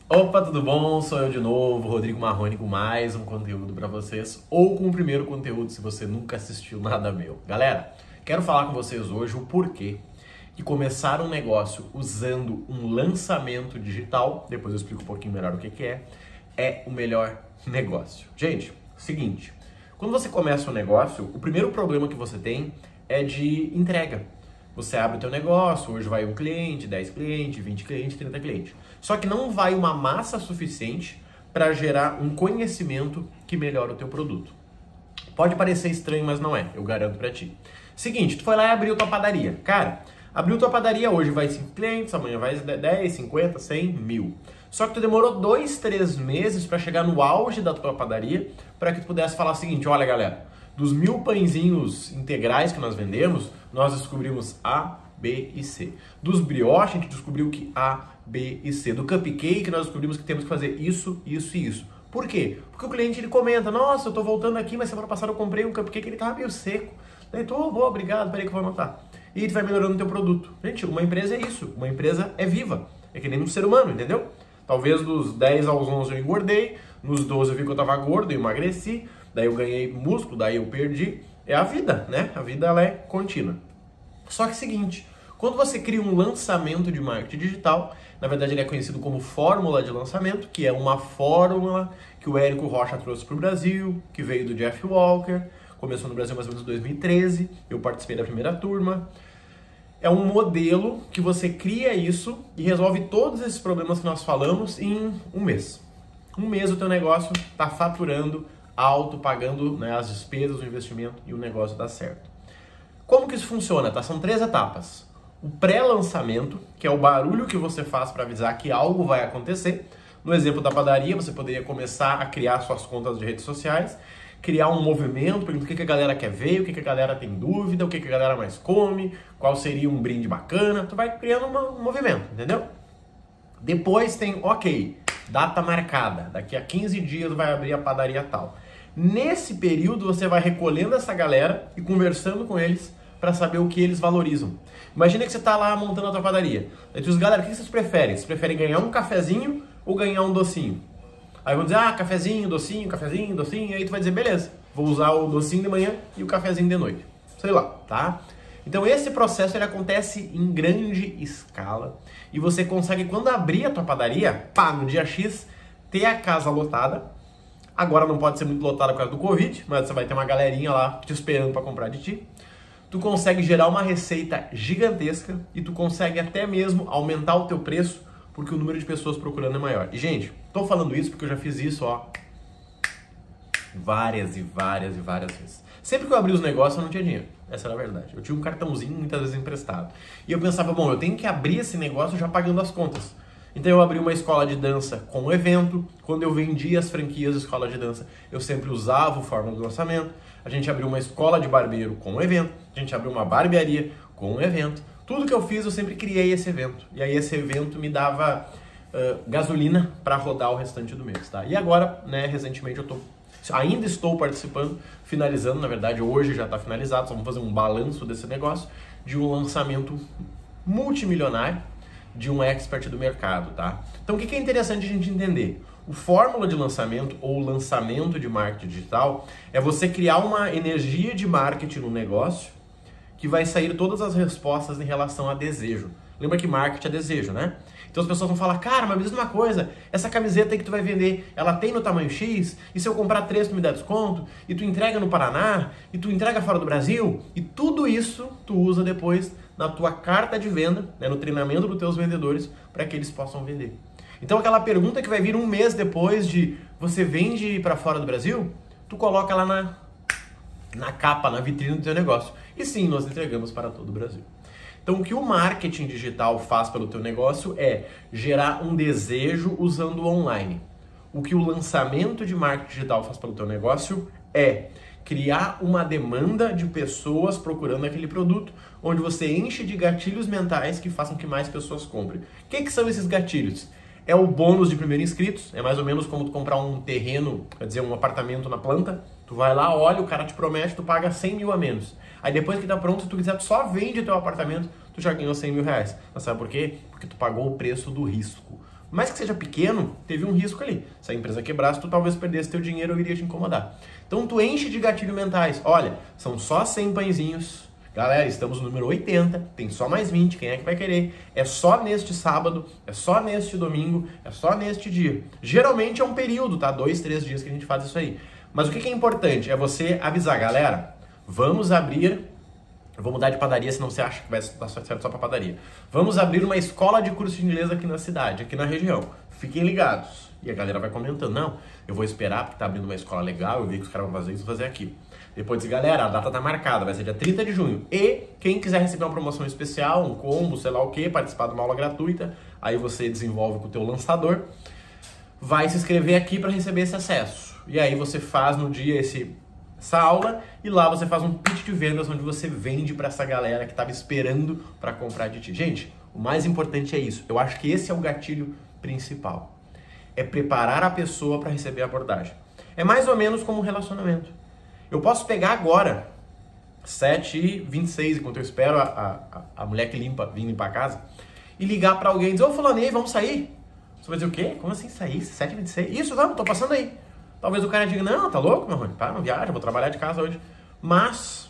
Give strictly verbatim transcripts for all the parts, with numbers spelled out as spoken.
Opa, tudo bom? Sou eu de novo, Rodrigo Marrone, com mais um conteúdo para vocês, ou com o primeiro conteúdo se você nunca assistiu nada meu. Galera, quero falar com vocês hoje o porquê de começar um negócio usando um lançamento digital, depois eu explico um pouquinho melhor o que que é, é o melhor negócio. Gente, seguinte, quando você começa um negócio, o primeiro problema que você tem é de entrega. Você abre o teu negócio, hoje vai um cliente, dez clientes, vinte clientes, trinta clientes. Só que não vai uma massa suficiente para gerar um conhecimento que melhora o teu produto. Pode parecer estranho, mas não é, eu garanto para ti. Seguinte, tu foi lá e abriu tua padaria. Cara, abriu tua padaria hoje, vai cinco clientes, amanhã vai dez, cinquenta, cem, mil. Só que tu demorou dois, três meses para chegar no auge da tua padaria para que tu pudesse falar o seguinte, olha galera, dos mil pãezinhos integrais que nós vendemos, nós descobrimos A, B e C. Dos brioches, a gente descobriu que A, B e C. Do cupcake, nós descobrimos que temos que fazer isso, isso e isso. Por quê? Porque o cliente ele comenta, nossa, eu tô voltando aqui, mas semana passada eu comprei um cupcake, ele tava meio seco. Daí tu, oh, boa, obrigado, peraí que eu vou anotar. E tu vai melhorando o teu produto. Gente, uma empresa é isso, uma empresa é viva. É que nem um ser humano, entendeu? Talvez dos dez aos onze eu engordei, nos doze eu vi que eu tava gordo, eu emagreci, daí eu ganhei músculo, daí eu perdi. É a vida, né? A vida ela é contínua. Só que é o seguinte, quando você cria um lançamento de marketing digital, na verdade ele é conhecido como fórmula de lançamento, que é uma fórmula que o Érico Rocha trouxe para o Brasil, que veio do Jeff Walker, começou no Brasil mais ou menos em dois mil e treze, eu participei da primeira turma. É um modelo que você cria isso e resolve todos esses problemas que nós falamos em um mês. Um mês o teu negócio está faturando alto, pagando, né, as despesas, o investimento e o negócio dá certo. Como que isso funciona? Tá? São três etapas. O pré-lançamento, que é o barulho que você faz para avisar que algo vai acontecer. No exemplo da padaria, você poderia começar a criar suas contas de redes sociais, criar um movimento, perguntar o que a galera quer ver, o que a galera tem dúvida, o que a galera mais come, qual seria um brinde bacana. Tu vai criando uma, um movimento, entendeu? Depois tem, ok, data marcada. Daqui a quinze dias vai abrir a padaria tal. Nesse período você vai recolhendo essa galera e conversando com eles para saber o que eles valorizam. Imagina que você está lá montando a tua padaria. Aí tu diz, galera, o que vocês preferem? Vocês preferem ganhar um cafezinho ou ganhar um docinho? Aí vão dizer, ah, cafezinho, docinho, cafezinho, docinho. E aí tu vai dizer, beleza, vou usar o docinho de manhã e o cafezinho de noite. Sei lá, tá? Então esse processo ele acontece em grande escala e você consegue, quando abrir a tua padaria, pá, no dia X, ter a casa lotada. Agora não pode ser muito lotada por causa do Covid, mas você vai ter uma galerinha lá te esperando para comprar de ti. Tu consegue gerar uma receita gigantesca e tu consegue até mesmo aumentar o teu preço porque o número de pessoas procurando é maior. E, gente, tô falando isso porque eu já fiz isso, ó, várias e várias e várias vezes. Sempre que eu abri os negócios, eu não tinha dinheiro. Essa era a verdade. Eu tinha um cartãozinho, muitas vezes emprestado. E eu pensava, bom, eu tenho que abrir esse negócio já pagando as contas. Então eu abri uma escola de dança com um evento. Quando eu vendia as franquias da escola de dança, eu sempre usava o fórmula do lançamento. A gente abriu uma escola de barbeiro com um evento. A gente abriu uma barbearia com um evento. Tudo que eu fiz, eu sempre criei esse evento. E aí esse evento me dava uh, gasolina para rodar o restante do mês, tá? E agora, né, recentemente eu tô, ainda estou participando, finalizando, na verdade hoje já está finalizado, só vamos fazer um balanço desse negócio, de um lançamento multimilionário de um expert do mercado, tá? Então o que é interessante a gente entender? O fórmula de lançamento ou lançamento de marketing digital é você criar uma energia de marketing no negócio que vai sair todas as respostas em relação a desejo. Lembra que marketing é desejo, né? Então as pessoas vão falar, cara, mas me diz uma coisa, essa camiseta aí que tu vai vender, ela tem no tamanho X? E se eu comprar três tu me dá desconto? E tu entrega no Paraná? E tu entrega fora do Brasil? E tudo isso tu usa depois na tua carta de venda, né, no treinamento dos teus vendedores, para que eles possam vender. Então aquela pergunta que vai vir um mês depois de você vende para fora do Brasil, tu coloca lá na, na capa, na vitrine do teu negócio. E sim, nós entregamos para todo o Brasil. Então, o que o marketing digital faz pelo teu negócio é gerar um desejo usando o online. O que o lançamento de marketing digital faz pelo teu negócio é criar uma demanda de pessoas procurando aquele produto, onde você enche de gatilhos mentais que façam que mais pessoas comprem. O que, que são esses gatilhos? É o bônus de primeiro inscritos, é mais ou menos como tu comprar um terreno, quer dizer, um apartamento na planta, tu vai lá, olha, o cara te promete, tu paga cem mil a menos. Aí depois que tá pronto, se tu quiser, tu só vende teu apartamento, tu já ganhou cem mil reais. Mas sabe por quê? Porque tu pagou o preço do risco. Mas que seja pequeno, teve um risco ali. Se a empresa quebrasse, tu talvez perdesse teu dinheiro ou iria te incomodar. Então tu enche de gatilho mentais. Olha, são só cem pãezinhos. Galera, estamos no número oitenta, tem só mais vinte, quem é que vai querer? É só neste sábado, é só neste domingo, é só neste dia. Geralmente é um período, tá? Dois, três dias que a gente faz isso aí. Mas o que é importante é você avisar, galera, vamos abrir... Eu vou mudar de padaria, senão você acha que vai dar certo só pra padaria. Vamos abrir uma escola de curso de inglês aqui na cidade, aqui na região. Fiquem ligados. E a galera vai comentando, não, eu vou esperar porque tá abrindo uma escola legal, eu vi que os caras vão fazer isso, vou fazer aqui. Depois diz, galera, a data tá marcada, vai ser dia trinta de junho. E quem quiser receber uma promoção especial, um combo, sei lá o que, participar de uma aula gratuita, aí você desenvolve com o teu lançador, vai se inscrever aqui para receber esse acesso. E aí você faz no dia esse... essa aula, e lá você faz um pitch de vendas onde você vende para essa galera que estava esperando para comprar de ti. Gente, o mais importante é isso. Eu acho que esse é o gatilho principal. É preparar a pessoa para receber a abordagem. É mais ou menos como um relacionamento. Eu posso pegar agora, sete e vinte e seis, enquanto eu espero a, a, a mulher que limpa vir limpar a casa, e ligar para alguém e dizer, ô fulanei, vamos sair? Você vai dizer o quê? Como assim sair? sete e vinte e seis? Isso, vamos, tô passando aí. Talvez o cara diga, não, tá louco, meu irmão? Para, não viaja, vou trabalhar de casa hoje. Mas,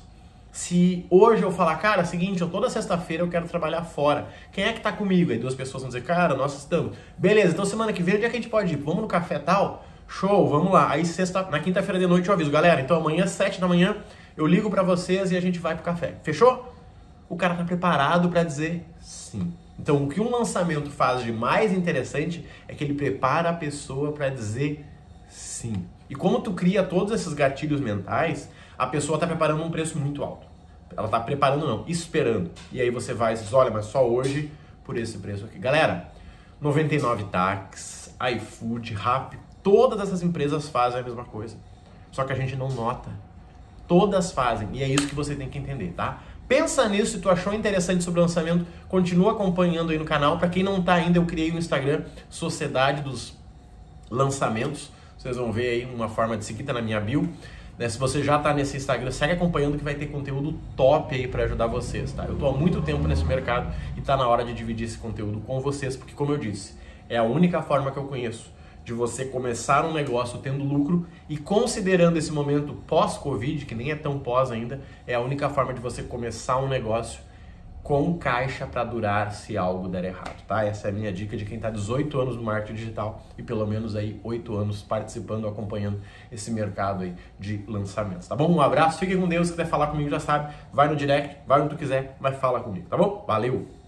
se hoje eu falar, cara, é o seguinte, eu toda sexta-feira eu quero trabalhar fora. Quem é que tá comigo? Aí duas pessoas vão dizer, cara, nós estamos. Beleza, então semana que vem, onde é que a gente pode ir? Vamos no café tal? Show, vamos lá. Aí sexta, na quinta-feira de noite eu aviso, galera, então amanhã, sete da manhã, eu ligo pra vocês e a gente vai pro café. Fechou? O cara tá preparado pra dizer sim. Então, o que um lançamento faz de mais interessante é que ele prepara a pessoa pra dizer sim. E como tu cria todos esses gatilhos mentais, a pessoa está preparando um preço muito alto. Ela está preparando não, esperando. E aí você vai e diz, olha, mas só hoje por esse preço aqui. Galera, noventa e nove Táxi, iFood, Rappi, todas essas empresas fazem a mesma coisa. Só que a gente não nota. Todas fazem. E é isso que você tem que entender, tá? Pensa nisso, se tu achou interessante sobre o lançamento, continua acompanhando aí no canal. Para quem não está ainda, eu criei um Instagram, Sociedade dos Lançamentos. Vocês vão ver aí uma forma de seguir, tá na minha bio. Né? Se você já tá nesse Instagram, segue acompanhando que vai ter conteúdo top aí para ajudar vocês, tá? Eu tô há muito tempo nesse mercado e tá na hora de dividir esse conteúdo com vocês, porque como eu disse, é a única forma que eu conheço de você começar um negócio tendo lucro e considerando esse momento pós-Covid, que nem é tão pós ainda, é a única forma de você começar um negócio com caixa para durar se algo der errado, tá? Essa é a minha dica de quem está dezoito anos no marketing digital e pelo menos aí oito anos participando, acompanhando esse mercado aí de lançamentos, tá bom? Um abraço, fique com Deus, se quiser falar comigo já sabe, vai no direct, vai onde tu quiser, mas fala comigo, tá bom? Valeu!